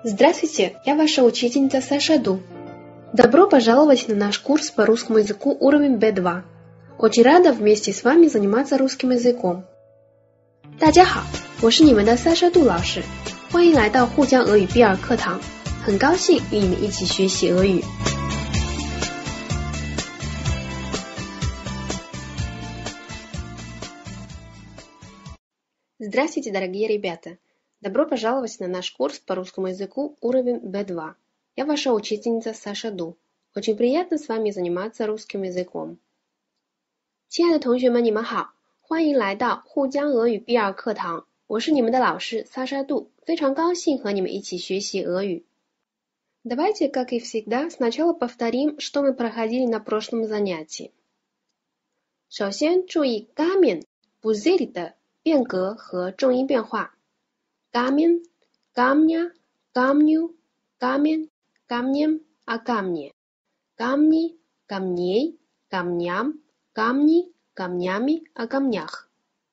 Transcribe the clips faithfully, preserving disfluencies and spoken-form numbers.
Здравствуйте, я ваша учительница Саша Ду. Добро пожаловать на наш курс по русскому языку уровень би два. Очень рада вместе с вами заниматься русским языком. 大家好，我是你们的萨沙杜老师，欢迎来到沪江俄语 B 二 课堂，很高兴与你们一起学习俄语。Здравствуйте, дорогие ребята! Добро пожаловать на наш курс по русскому языку уровень би два. Я ваша учительница Саша Ду. Очень приятно с вами заниматься русским языком. 亲爱的同学们，你们好，欢迎来到沪江俄语 B 二 课堂，我是你们的老师萨沙杜，非常高兴和你们一起学习俄语。Давайте, как и всегда, сначала повторим, что мы проходили на прошлом занятии. 首先注意 камень, пузырь 的变格和重音变化。Камень, камня, камню, камень, камнем, а камне. Камни, камней, камням, камни, камнями, о камнях.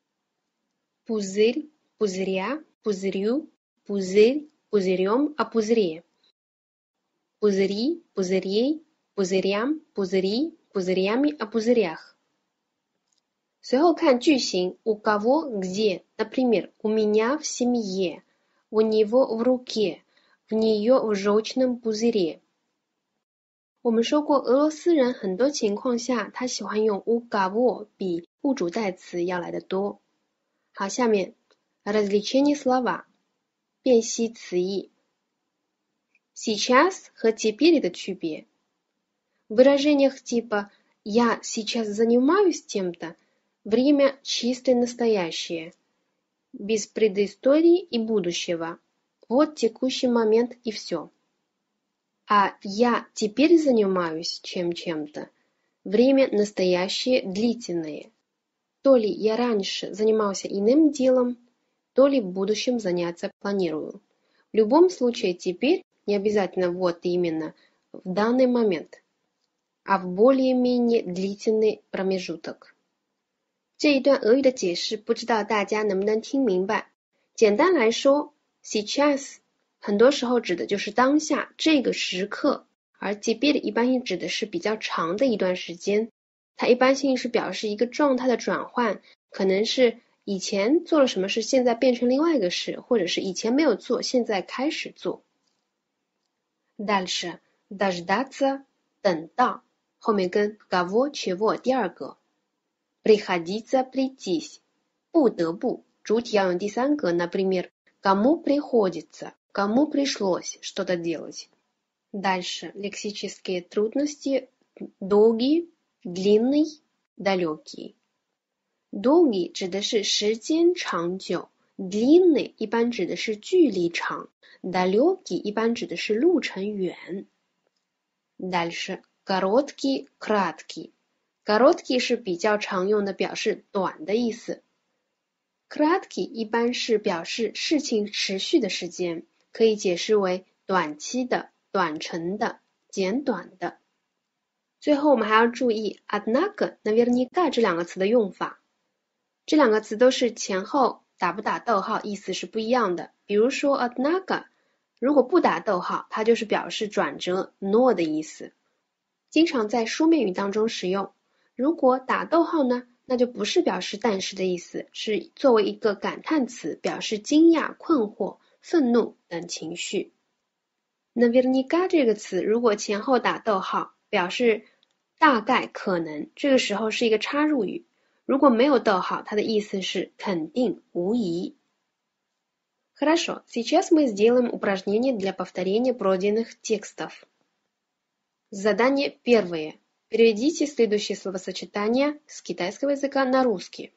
Пузырь, пузыря, пузырю, пузырь, пузырем, о пузыре. Пузыри, пузырей, пузырям, пузыри, пузырями, о пузырях. 随后看句型 у кого где, например, у меня в семье, у него в руке, в нее в желчном пузыре. 我们说过，俄罗斯人很多情况下他喜欢用 у кого 比物主代词要来得多。好，下面 различение слова 辨析词义。Сейчас 和теперь 的区别。В выражениях типа я сейчас занимаюсь тем-то время чистое настоящее, без предыстории и будущего. Вот текущий момент и все. А я теперь занимаюсь чем-чем-то. Время настоящее длительное. То ли я раньше занимался иным делом, то ли в будущем заняться планирую. В любом случае теперь не обязательно вот именно в данный момент, а в более-менее длительный промежуток. 这一段俄语的解释不知道大家能不能听明白。简单来说 сейчас 很多时候指的就是当下这个时刻，而 теперь 一般性指的是比较长的一段时间，它一般性是表示一个状态的转换，可能是以前做了什么事现在变成另外一个事，或者是以前没有做现在开始做。Дальше дождаться 等到，后面跟 кого чего 第二个приходится прийтись 不得不，主体要用第三个 например, кому приходится, кому пришлось что-то делать. Дальше лексические трудности долгий, длинный, далекий. Долгий 指的是时间长久， длинный 一般指的是距离长， далекий 一般指的是路程远。Дальше короткий, краткий. Короткий 是比较常用的表示短的意思。Краткий 一般是表示事情持续的时间，可以解释为短期的、短程的、简短的。最后我们还要注意 однако, наверняка 这两个词的用法。这两个词都是前后打不打逗号意思是不一样的。比如说 однако 如果不打逗号，它就是表示转折 но 的意思，经常在书面语当中使用。如果打逗号呢，那就不是表示但是的意思，是作为一个感叹词，表示惊讶、困惑、愤怒等情绪。Наверняка 这个词如果前后打逗号，表示大概可能，这个时候是一个插入语。如果没有逗号，它的意思是肯定、无疑。Хорошо, сейчас мы сделаем упражнение для повторения пройденных текстов. Задание первое. Переведите следующие словосочетания с китайского языка на русский.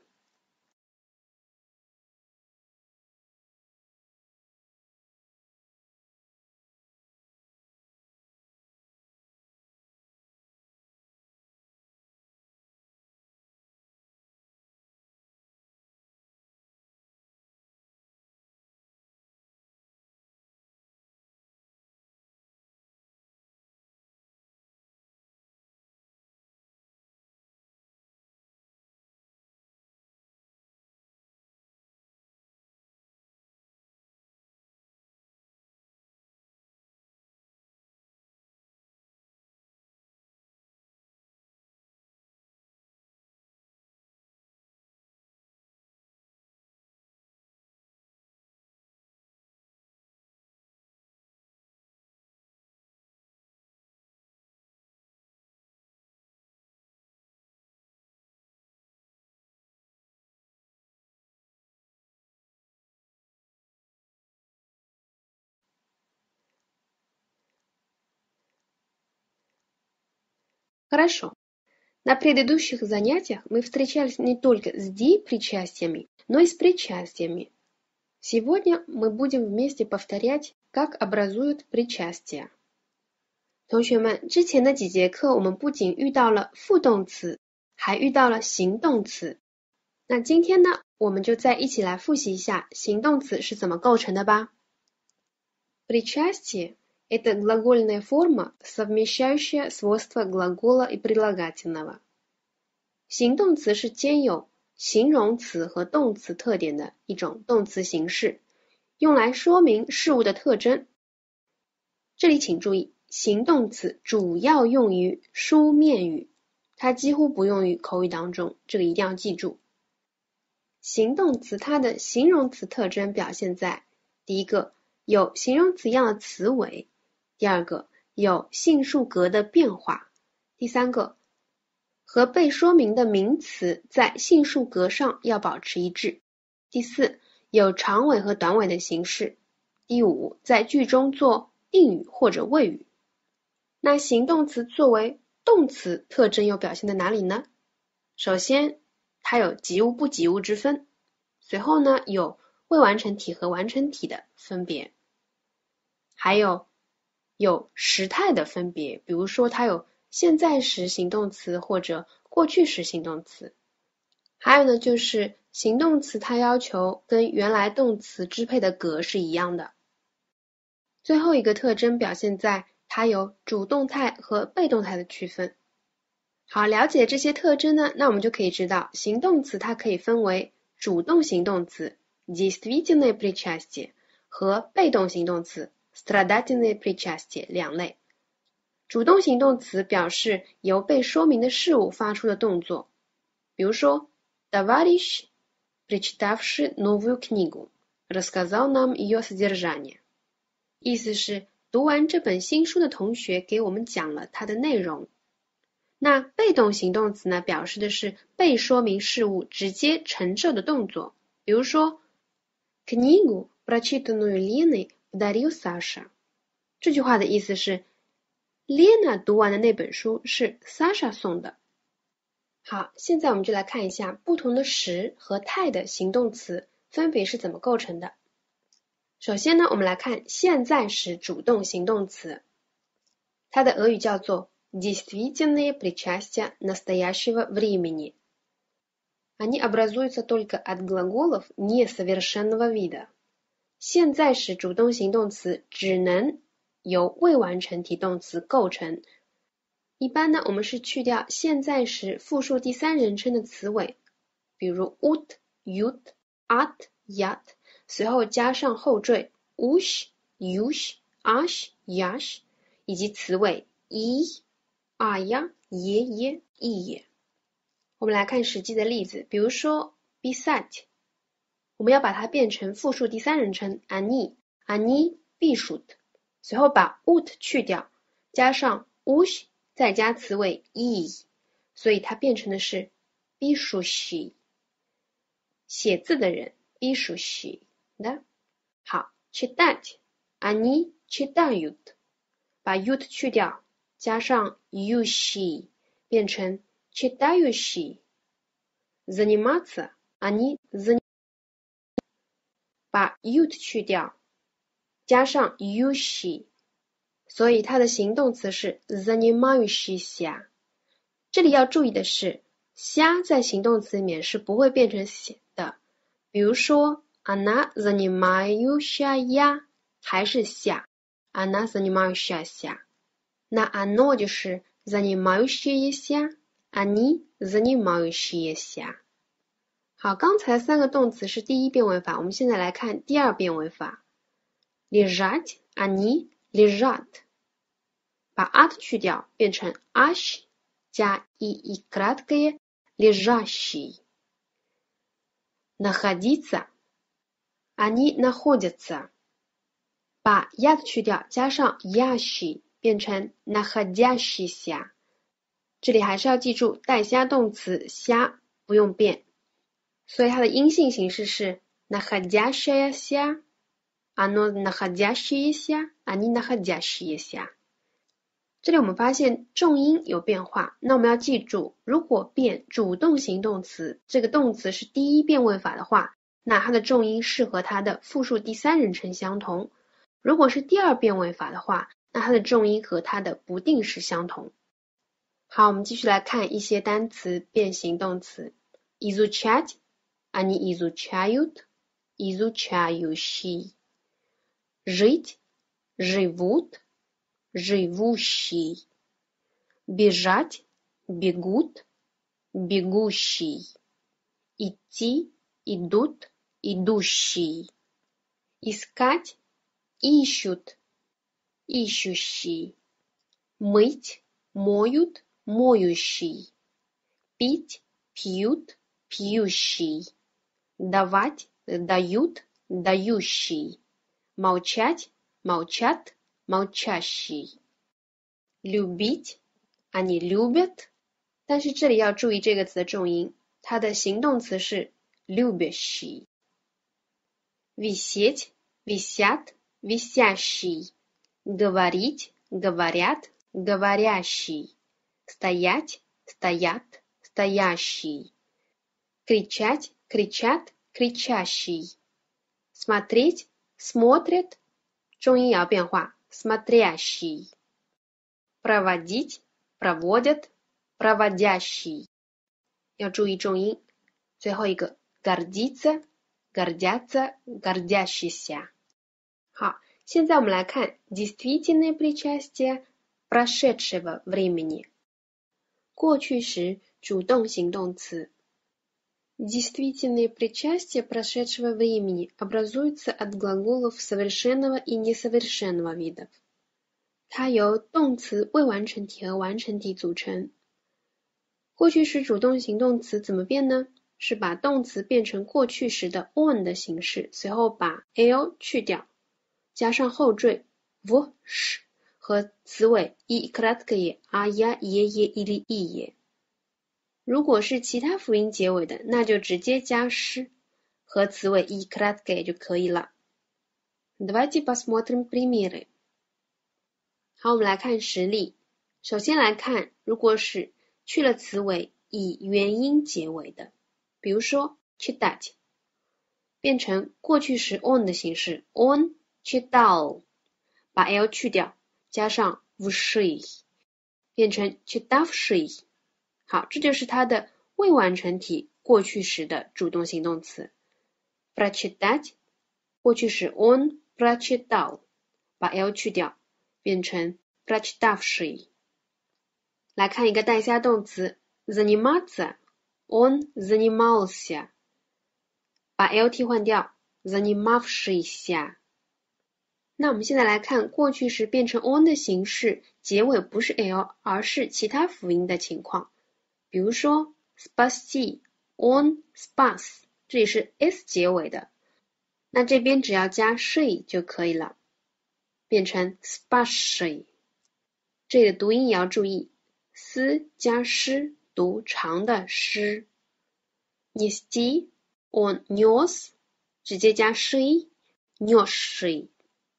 Хорошо. На предыдущих занятиях мы встречались не только с ди-причастиями, но и с причастиями. Сегодня мы будем вместе повторять, как образуют причастия。同学们，之前的几节课我们不仅遇到了副动词，还遇到了形动词。那今天呢，我们就再一起来复习一下形动词是怎么构成的吧。Причастие – это глагольная форма, совмещающая свойства глагола и прилагательного。形动词是兼有形容词和动词特点的一种动词形式，用来说明事物的特征。这里请注意，形动词主要用于书面语，它几乎不用于口语当中，这个一定要记住。形动词它的形容词特征表现在第一个，有形容词一样的词尾；第二个，有性数格的变化；第三个，和被说明的名词在性数格上要保持一致；第四，有长尾和短尾的形式；第五，在句中做定语或者谓语。那形动词作为动词特征又表现在哪里呢？首先，它有及物不及物之分，随后呢，有未完成体和完成体的分别，还有有时态的分别，比如说它有现在时形动词或者过去时形动词。还有呢，就是形动词它要求跟原来动词支配的格是一样的。最后一个特征表现在它有主动态和被动态的区分。好，了解这些特征呢，那我们就可以知道形动词它可以分为主动形动词 действительное причастие 和被动形动词 страдательное причастие 两类。主动形动词表示由被说明的事物发出的动作，比如说 товарищ, прочитавший новую книгу, рассказал нам ее содержание， 意思是读完这本新书的同学给我们讲了它的内容。那被动形动词呢，表示的是被说明事物直接承受的动作，比如说 книгу, прочитанную Леной, подарил Саша， 这句话的意思是Lena 读完的那本书是 Sasha 送的。好，现在我们就来看一下不同的时和态的形动词分别是怎么构成的。首先呢，我们来看现在时主动形动词，它的俄语叫做действительные причастия настоящего времени. Они образуются только от глаголов несовершенного вида. 现在时主动形动词只能由未完成体动词构成。一般呢，我们是去掉现在时复数第三人称的词尾，比如 ut, ut, at, yat， 随后加上后缀 ush, yush, ash, yash， 以及词尾 i啊呀、耶耶、意耶。我们来看实际的例子，比如说 писать， 我们要把它变成复数第三人称 они, они пишут， 随后把 ut 去掉，加上 ush， 再加词尾 i， 所以它变成的是 пишущий， 写字的人 пишущий， да？ 好 читать, они читают， 把 ut 去掉，加上 ющий 变成 читающий， заниматься они занимаются， 把 ut 去掉，加上 ющий， 所以它的形动词是 занимающийся。 这里要注意的是，ся在形动词里面是不会变成写的，比如说 она занимающая 还是ся， она занимающаяся，那 оно 就是 занимающиеся, они занимающиеся。 好，刚才三个动词是第一变位法，我们现在来看第二变位法。lежать, они лежат， 把 at 去掉，变成 аш 加 и и краткое лежащий。 находиться, они находятся， 把 ят 去掉，加上 ящий变成 находящийся， 这里还是要记住带虾动词虾不用变，所以它的阴性形式是 находящаяся, оно находящееся, они находящиеся。 这里我们发现重音有变化，那我们要记住，如果变主动型动词，这个动词是第一变位法的话，那它的重音是和它的复数第三人称相同。如果是第二变位法的话，那它的重音和它的不定式相同。好，我们继续来看一些单词变形动词。Изучать, они изучают, изучающий. Жить, живут, живущий. Бежать, бегут, бегущий. Идти, идут, идущий. Искать, ищут, ищущий. Мыть, моют, моющий. Пить, пьют, пьющий. Давать, дают, дающий. Молчать, молчат, молчащий. Любить, они любят. 但是这里要注意这个词的重音，它的形动词是 любящий. Висеть, висят, висящий. Говорить, говорят, говорящий. Стоять, стоят, стоящий. Кричать, кричат, кричащий. Смотреть, смотрят, 重音也要变化 смотрящий. Проводить, проводят, проводящий. 要注意重音。最后一个 гордиться, гордятся, гордящийся. 好，现在我们来看действительное причастие прошедшего времени. 过去时主动型动词。Действительные причастия прошедшего времени образуются от глаголов совершенного и несовершенного видов. 它由动词未完成体和完成体组成。过去时主动型动词怎么变呢？是把动词变成过去时的 on 的形式，随后把 l 去掉，加上后缀 v, sh 和词尾 i краткое, а я, е, е или ие。如果是其他辅音结尾的，那就直接加 sh 和词尾 i краткое 就可以了。Давайте посмотрим примеры。好，我们来看实例。首先来看，如果是去了词尾以元音结尾的，比如说 читать 变成过去时 on 的形式 on читал， 把 l 去掉，加上 вший 变成 читавший。好，这就是它的未完成体过去时的主动型动词。Прочитать 过去时 on прочитал， 把 l 去掉，变成 прочитавший。来看一个带下动词 заниматься， он занимался， 把 l 替换掉 занимавшийся。 那我们现在来看过去时变成 on 的形式，结尾不是 l 而是其他辅音的情况。比如说 spasti, on spas， 这里是 s 结尾的，那这边只要加 she 就可以了，变成 spashy。 这里的读音也要注意，斯加诗读长的诗。 nesti, on nес 直接加 she, nесший。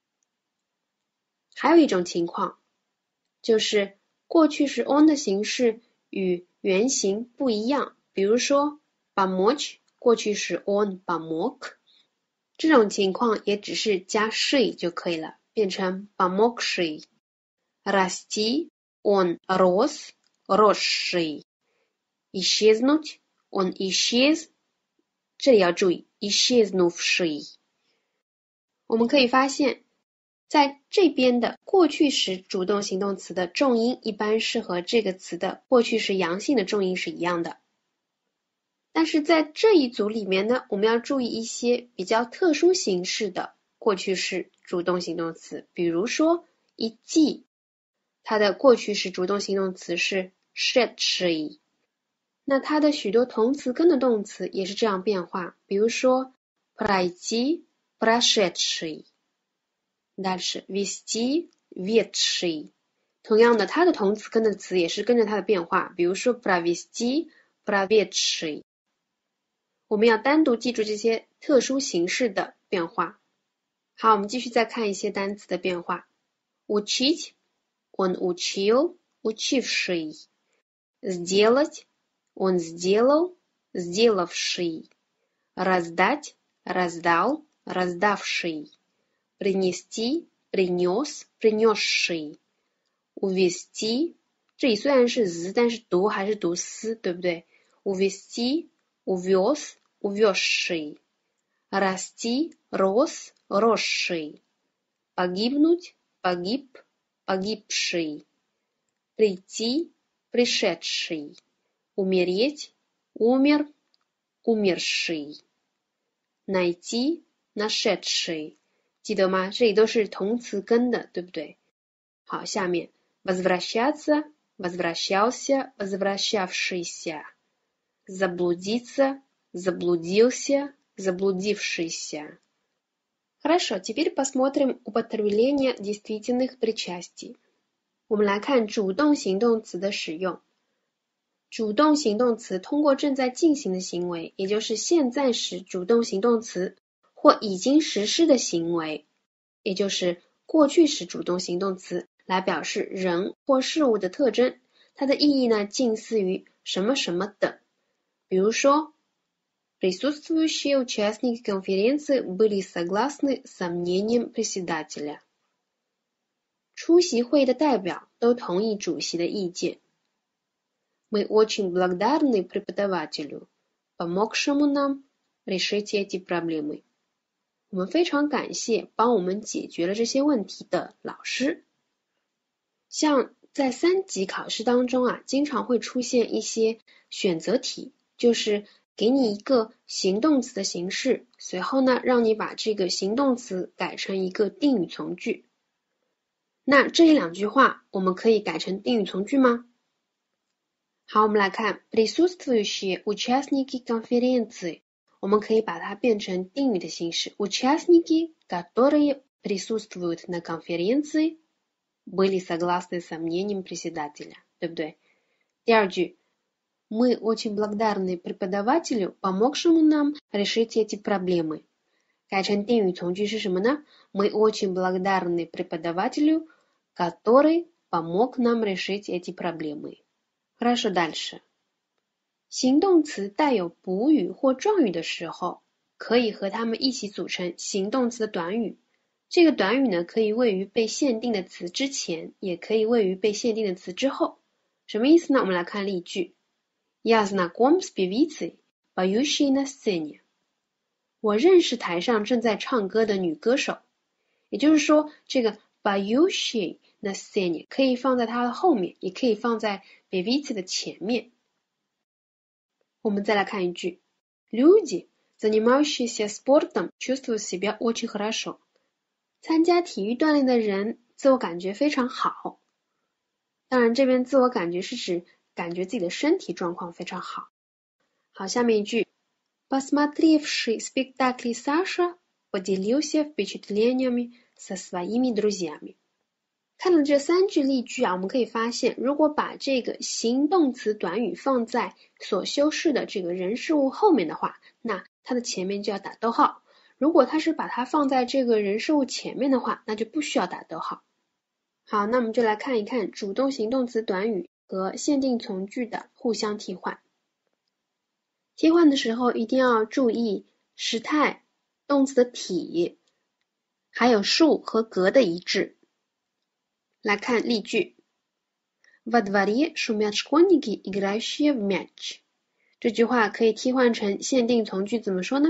还有一种情况，就是过去时 on 的形式与原型不一样，比如说 помочь 过去时 on помог， 这种情况也只是加 she 就可以了，变成 помогший。 Расти, он рос, росший. Исчезнуть, он исчез， 这里要注意 исчезнувший。 我们可以发现在这边的过去时主动型动词的重音一般是和这个词的过去时阳性的重音是一样的。但是在这一组里面呢，我们要注意一些比较特殊形式的过去式主动型动词，比如说idти，它的过去时主动型动词是 шедший， 那它的许多同词根的动词也是这样变化，比如说 пройти, прошедший， дальше вести, ведший。 同样的，它的同词根的词也是跟着它的变化，比如说 провести, проведший。 我们要单独记住这些特殊形式的变化。好，我们继续再看一些单词的变化。учить он учил, учивший. Сделать, он сделал, сделавший. Раздать, раздал, раздавший. Принести, принес, принесший. Увести,这里虽然是 z， 但是读还是读 s， 对不对？ Увести, увез, увезший. Расти, рос, росший. Погибнуть, погиб, погибший. Прийти, пришедший. Умереть, умер, умерший. Найти, нашедший. 记得吗？这里都是同词根的，对不对？好，下面 возвращаться, возвращался, возвращавшийся. Заблудиться, заблудился, заблудившийся. Хорошо, теперь посмотрим употребление действительных причастий. 我们来看主动形动词的使用。主动形动词通过正在进行的行为，也就是现在时主动形动词，或已经实施的行为，也就是过去时主动形动词，来表示人或事物的特征。它的意义呢，近似于什么什么的。比如说 присутствующие участники конференции были согласны с мнением председателя. 出席会议的代表都同意主席的意见。Мы очень благодарны преподавателю, помогшему нам решить эти проблемы. 我们非常感谢帮我们解决了这些问题的老师。像在三级考试当中啊，经常会出现一些选择题，就是给你一个形动词的形式，随后呢，让你把这个形动词改成一个定语从句。那这一两句话我们可以改成定语从句吗？好，我们来看 присутствующие участники конференции， 我们可以把它变成定语的形式。Участники, которые присутствуют на конференции, были согласны с мнением председателя， 对不对？第二句 Мы очень благодарны преподавателю, помогшему нам решить эти проблемы。 改成定语从句是什么呢？ Мы очень благодарны преподавателю, который помог нам решить эти проблемы。 Хорошо, дальше。 形动词带有补语或状语的时候，可以和它们一起组成形动词的短语。这个短语呢，可以位于被限定的词之前，也可以位于被限定的词之后。什么意思呢？我们来看例句。Я знаком с певицей, поющей на сцене。 我认识台上正在唱歌的女歌手。也就是说，这个 поющей на сцене 可以放在它的后面，也可以放在 певицей 的前面。我们再来看一句。Люди, занимающиеся спортом, чувствуют себя очень хорошо。 参加体育锻炼的人自我感觉非常好。当然这边自我感觉是指感觉自己的身体状况非常好。好，下面一句。Посмотревший спектакль Саша поделился впечатлениями со своими друзьями。 看了这三句例句啊，我们可以发现，如果把这个形动词短语放在所修饰的这个人事物后面的话，那它的前面就要打逗号。如果它是把它放在这个人事物前面的话，那就不需要打逗号。好，那我们就来看一看主动形动词短语和限定从句的互相替换。替换的时候一定要注意时态、动词的体，还有数和格的一致。来看例句。Во дворе шумят школьники, играющие в мяч。 这句话可以替换成限定从句怎么说呢？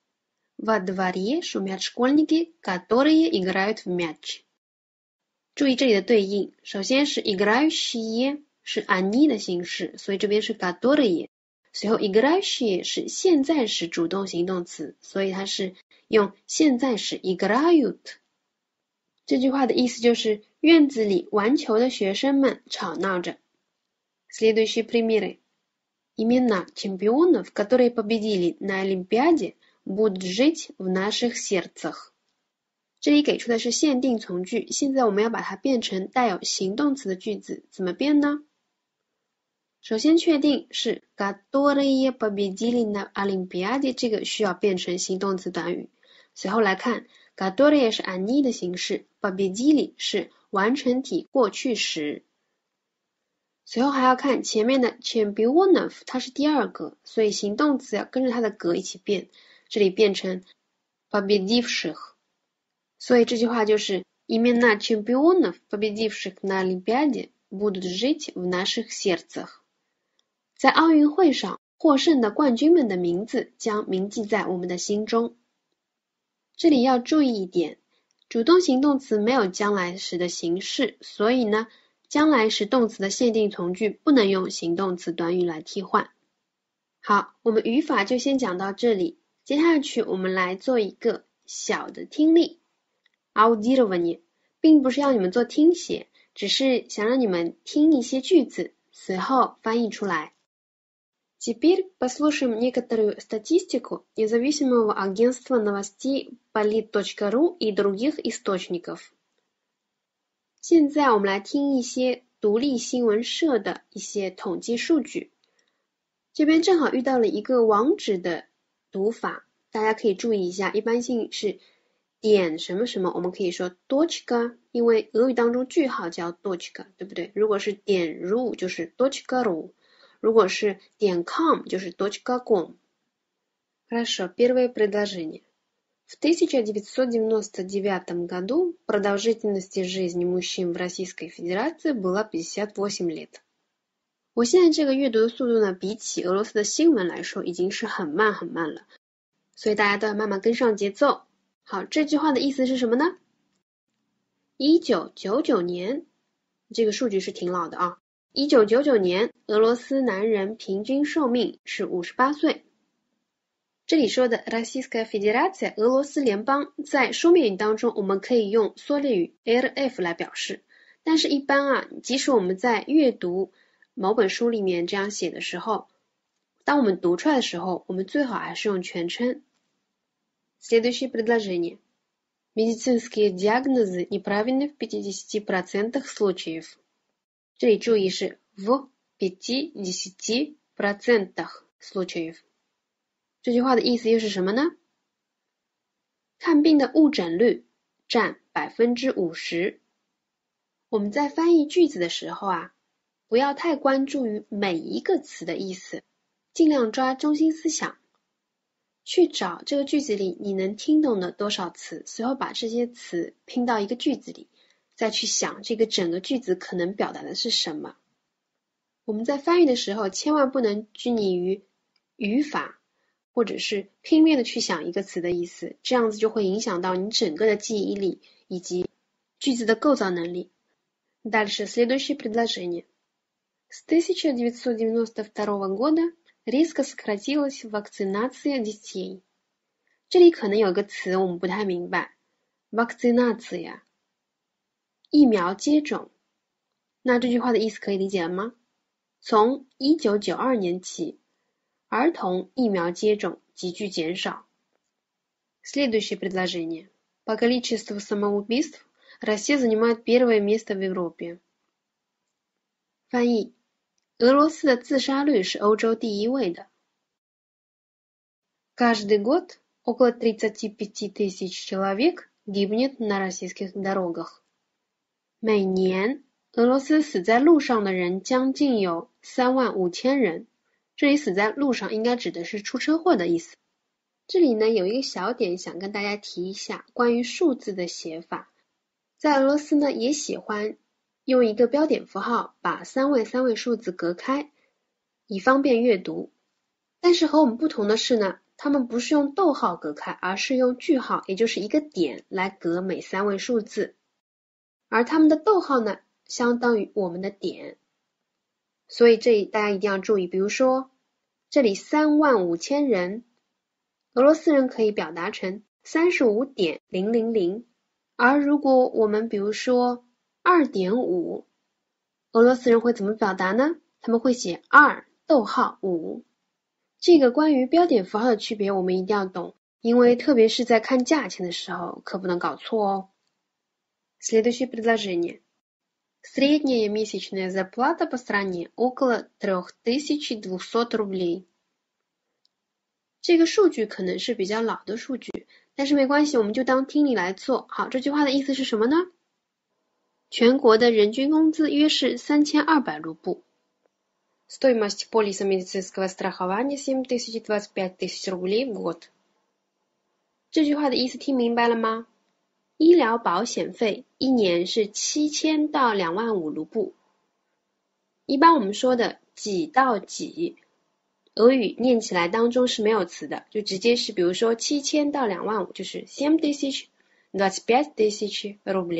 Во дворе шумят школьники, которые играют в мяч。 注意这里的对应，首先是 играющие 是 они 的形式，所以这边是 которые。随后 играющие 是现在时主动形动词，所以它是用现在时 играют。 这句话的意思就是院子里玩球的学生们吵闹着。Следующие примеры. Имена чемпионов, которые победили на Олимпиаде, будут жить в наших сердцах。 这里给出的是限定从句，现在我们要把它变成带有形动词的句子，怎么变呢？首先确定是 которые победили на Олимпиаде， 这个需要变成形动词短语。随后来看 которые 是 они 的形式， победили 是完成体过去时。随后还要看前面的 championov， 它是第二个，所以形动词要跟着它的格一起变，这里变成 победивших。所以这句话就是имена чемпионов, победивших на Олимпиаде, будут жить в наших сердцах。在奥运会上获胜的冠军们的名字将铭记在我们的心中。这里要注意一点，主动形动词没有将来时的形式，所以呢，将来时动词的限定从句不能用形动词短语来替换。好，我们语法就先讲到这里，接下去我们来做一个小的听力。Audирование 并不是要你们做听写，只是想让你们听一些句子，随后翻译出来。Теперь послушаем некоторую статистику независимого агентства новостей polit точка ру и других источников。现在我们来听一些独立新闻社的一些统计数据。这边正好遇到了一个网址的读法，大家可以注意一下，一般性是点什么什么，我们可以说 точка， 因为俄语当中句号叫 точка， 对不对？如果是点 ru 就是 точка ру， 如果是点 com 就是 точка ком。 Хорошо, первое предложение. В тысяча девятьсот девяносто девятом году продолжительность жизни мужчин в Российской Федерации была пятьдесят восемь лет。 我现在这个阅读的速度呢，比起俄罗斯的新闻来说已经是很慢很慢了，所以大家都要慢慢跟上节奏。好，这句话的意思是什么呢？一九九九年，这个数据是挺老的啊。一九九九年，俄罗斯男人平均寿命是五十八岁。这里说的 Российская Федерация 俄罗斯联邦，在书面语当中我们可以用缩略语 эр эф 来表示，但是一般啊，即使我们在阅读某本书里面这样写的时候，当我们读出来的时候，我们最好还是用全称。Следующее предложение. Медицинские диагнозы неправильны в пятидесяти процентах случаев。 这里注意是 в пятидесяти процентах случаев。 这句话的意思又是什么呢？看病的误诊率占 百分之五十。 我们在翻译句子的时候啊，不要太关注于每一个词的意思，尽量抓中心思想，去找这个句子里你能听懂的多少词，随后把这些词拼到一个句子里，再去想这个整个句子可能表达的是什么。我们在翻译的时候千万不能拘泥于语法，或者是拼命的去想一个词的意思，这样子就会影响到你整个的记忆力以及句子的构造能力。Дальше следующее предложение. С тысяча девятьсот девяносто второго года резко сократилась вакцинация детей。 这里可能有个词我们不太明白， вакцинация 疫苗接种。那这句话的意思可以理解了吗？从一九九二年起，儿童疫苗接种急剧减少。Следующее предложение. По количеству самоубийств Россия занимает первое место в Европе。 翻译，俄罗斯的自杀率是欧洲第一位的。Каждый год около тридцати пяти тысяч человек гибнет на российских дорогах。 每年俄罗斯死在路上的人将近有三万五千人，这里死在路上应该指的是出车祸的意思。这里呢有一个小点想跟大家提一下，关于数字的写法。在俄罗斯呢也喜欢用一个标点符号把三位三位数字隔开，以方便阅读。但是和我们不同的是呢，他们不是用逗号隔开，而是用句号，也就是一个点来隔每三位数字。而他们的逗号呢相当于我们的点，所以这里大家一定要注意，比如说这里三万五千人，俄罗斯人可以表达成 三十五点零零零， 而如果我们比如说 二点五， 俄罗斯人会怎么表达呢？他们会写二逗号五。这个关于标点符号的区别我们一定要懂，因为特别是在看价钱的时候可不能搞错哦。Следующее предложение. Средняя месячная зарплата по стране около три тысячи двести рублей。 这个数据可能是比较老的数据，但是没关系，我们就当听力来做。好，这句话的意思是什么呢？ 全国的人均工资约是三千二百卢布。Стоимость полиса медицинского страхования семь тысяч двадцать пять тысяч рублей в год。这句话的意思听明白了吗？医疗保险费一年是七千到两万五卢布。一般我们说的几到几，俄语念起来当中是没有词的，就直接是比如说七千到两万五，就是 семь тысяч двадцать пять тысяч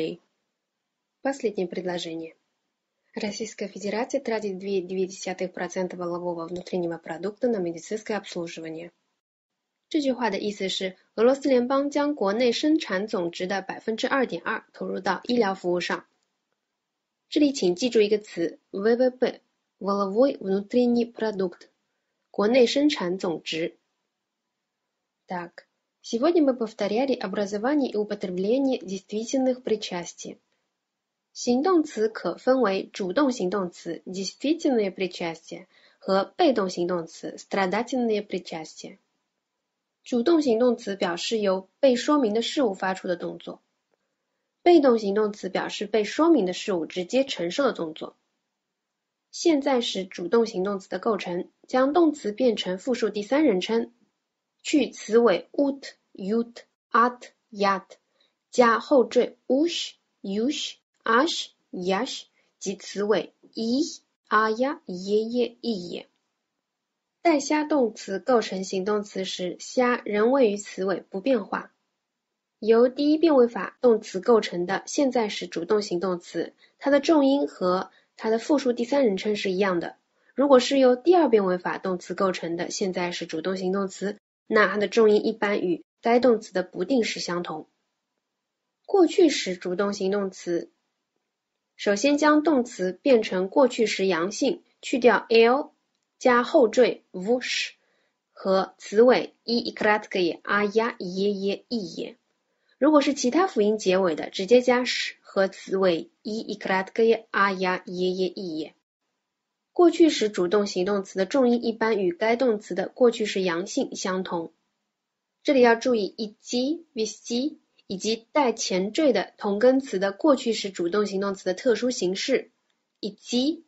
рублей。Последнее предложение. Российская Федерация тратит две целых две десятых процента валового внутреннего продукта на медицинское обслуживание。这句话的意思是，俄罗斯联邦将国内生产总值的 百分之二点二 投入到医疗服务上。这里请记住一个词 вэ вэ пэ валовой внутренний продукт， 国内生产总值。Так, сегодня мы повторяли образование и употребление действительных причастий。行动词可分为主动行动词 действительные причастия 和被动行动词 страдательные причастия。主动行动词表示由被说明的事物发出的动作，被动行动词表示被说明的事物直接承受的动作。现在时主动行动词的构成，将动词变成复数第三人称，去词尾 ut, ut, at, yat， 加后缀 ush, yush, ash, yash 及词尾 i, aya, ye, ye。带虾动词构成行动词时，虾仍位于词尾不变化。由第一变位法动词构成的现在时主动行动词，它的重音和它的复数第三人称是一样的。如果是由第二变位法动词构成的现在时主动行动词，那它的重音一般与该动词的不定式相同。过去时主动行动词，首先将动词变成过去时阳性，去掉 l，加后缀 vush 和词尾 i ikratkaye aya ye ye ye。如果是其他辅音结尾的，直接加 sh 和词尾 i ikratkaye aya ye ye ye。过去时主动行动词的重音一般与该动词的过去时阳性相同。这里要注意 idти, vesti 以及带前缀的同根词的过去时主动行动词的特殊形式 idти,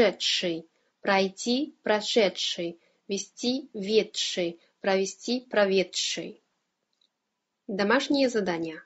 шедший。пройти, прошедший, вести, ведший, провести, проведший. Домашнее задание.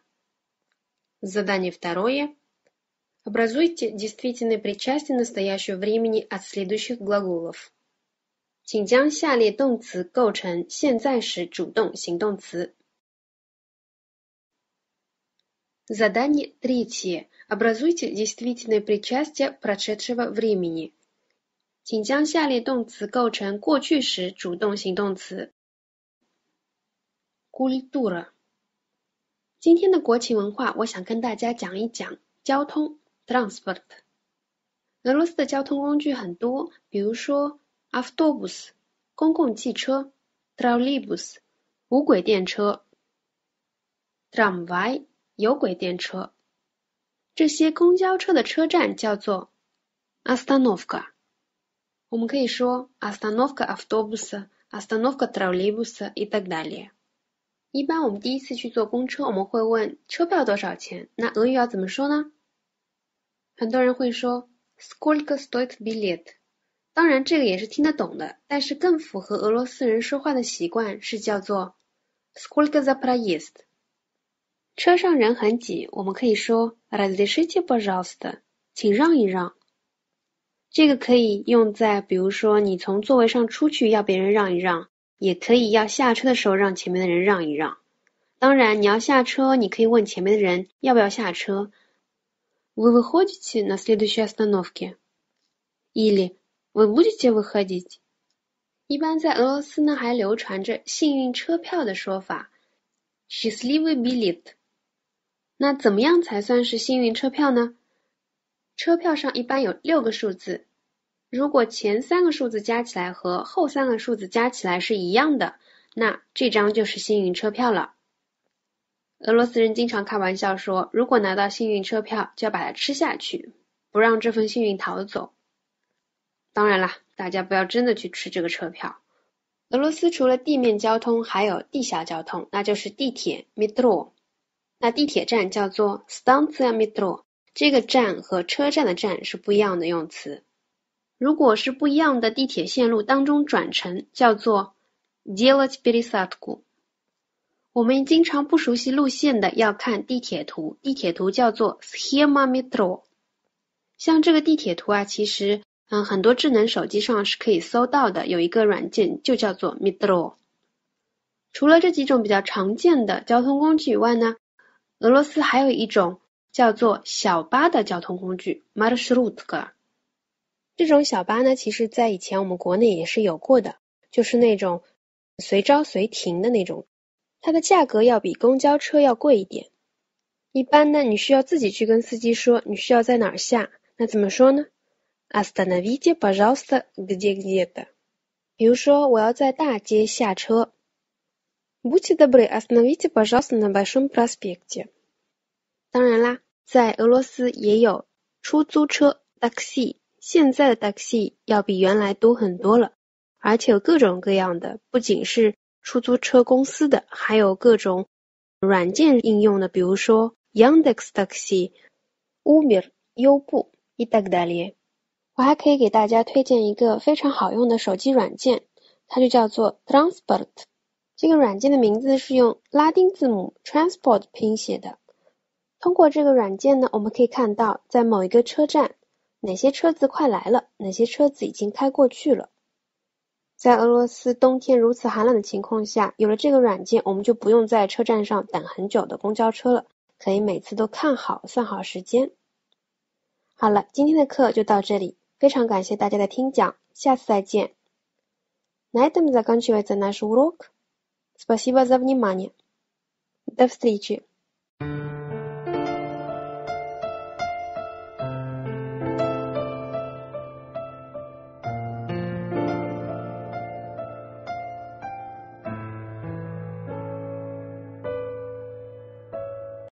Задание второе. Образуйте действительные причастия настоящего времени от следующих глаголов. 请将下列动词构成现在时主动行动词。Задание третье. Образуйте действительные причастия прошедшего времени.请将下列动词构成过去时主动行动词。Культура。今天的国情文化，我想跟大家讲一讲交通 transport。俄罗斯的交通工具很多，比如说 автобус 公共汽车 троллейбус 无轨电车 tramvai 有轨电车。这些公交车的车站叫做 остановка。我们可以说 остановка автобуса, остановка троллейбуса и так далее。一般我们第一次去坐公车，我们会问车票多少钱，那俄语要怎么说呢？很多人会说 сколько стоит билет。当然这个也是听得懂的，但是更符合俄罗斯人说话的习惯是叫做 сколько за проезд。车上人很挤，我们可以说 разрешите, пожалуйста， 请让一让。这个可以用在比如说你从座位上出去要别人让一让，也可以要下车的时候让前面的人让一让。当然你要下车，你可以问前面的人要不要下车。Вы выходите на следующей остановке? Или вы будете выходить? 一般在俄罗斯呢还流传着幸运车票的说法 счастливый билет。 那怎么样才算是幸运车票呢？车票上一般有六个数字，如果前三个数字加起来和后三个数字加起来是一样的，那这张就是幸运车票了。俄罗斯人经常开玩笑说，如果拿到幸运车票就要把它吃下去，不让这份幸运逃走。当然啦，大家不要真的去吃这个车票。俄罗斯除了地面交通还有地下交通，那就是地铁 metro。 那地铁站叫做 станция метро， 这个站和车站的站是不一样的用词。如果是不一样的地铁线路当中转乘，叫做 делать пересадку。我们经常不熟悉路线的要看地铁图，地铁图叫做 схема метро。像这个地铁图啊，其实嗯很多智能手机上是可以搜到的，有一个软件就叫做 metro。除了这几种比较常见的交通工具以外呢，俄罗斯还有一种叫做小巴的交通工具 marshrutka。这种小巴呢，其实在以前我们国内也是有过的，就是那种随招随停的那种，它的价格要比公交车要贵一点。一般呢，你需要自己去跟司机说你需要在哪儿下，那怎么说呢？ Остановите, пожалуйста, где-где-то。 比如说我要在大街下车， Будьте добры, остановите, пожалуйста, на Большом проспекте。 当然啦，在俄罗斯也有出租车 taxi， 现在的 taxi 要比原来多很多了，而且有各种各样的，不仅是出租车公司的，还有各种软件应用的，比如说 Yandex Taxi、Uber、优步 и так далее。 我还可以给大家推荐一个非常好用的手机软件，它就叫做 Transport。 这个软件的名字是用拉丁字母 Transport 拼写的。通过这个软件呢，我们可以看到在某一个车站哪些车子快来了，哪些车子已经开过去了。在俄罗斯冬天如此寒冷的情况下，有了这个软件，我们就不用在车站上等很久的公交车了，可以每次都看好算好时间。好了，今天的课就到这里，非常感谢大家的听讲，下次再见。На этом заканчивается наш урок. Спасибо за внимание. До встречи.